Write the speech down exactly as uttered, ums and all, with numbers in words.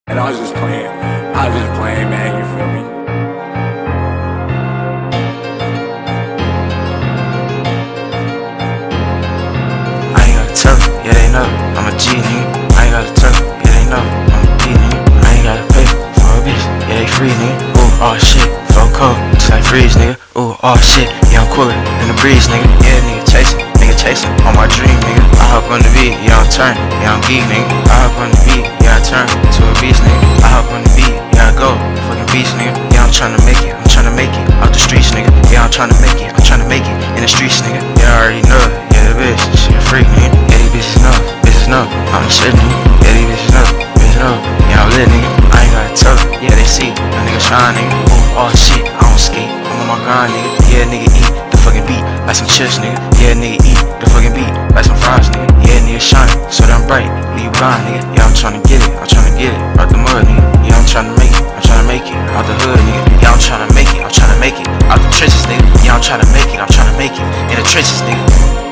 And I was just playing. I was just playing, man, you feel me? I ain't gotta tell it, yeah they know I'm a G nigga. I ain't gotta tell it, yeah they know I'm a G nigga. I ain't gotta pay for a bitch, yeah they free nigga. Ooh, oh shit, so cold, just like freeze nigga. Ooh, oh shit, yeah I'm cooler than the breeze nigga. Yeah nigga chasing, nigga chasing on my dream nigga. I hop on the beat, yeah I'm turn, yeah I'm geek nigga. I hop on the beat, yeah I turn to a beast nigga. I hop on the beat, yeah I go, fucking beast nigga. Yeah I'm tryna make it, I'm tryna make it out the streets nigga. Yeah I'm tryna make it, I'm tryna make it in the streets nigga. Yeah I already know it, yeah the bitch, she a freak nigga. Yeah these bitches know, bitches know, I'm the shit nigga. Yeah these bitches know, bitches know, yeah I'm lit nigga. I ain't gotta tell it, yeah they see, a nigga shine nigga. Ooh, oh shit, I don't skate, I'm on my grind nigga. Yeah nigga eat the fucking beat like some chips nigga. Yeah nigga eat the fucking beat like some fries nigga. Yeah nigga shine so damn bright, leave you blind nigga. Yeah I'm tryna get it, I'm tryna get it out the mud nigga. Yeah I'm tryna make it, I'm tryna make it out the hood nigga. Yeah I'm tryna make it, I'm tryna make it out the trenches nigga. Yeah I'm tryna make it, I'm tryna make it in the trenches nigga.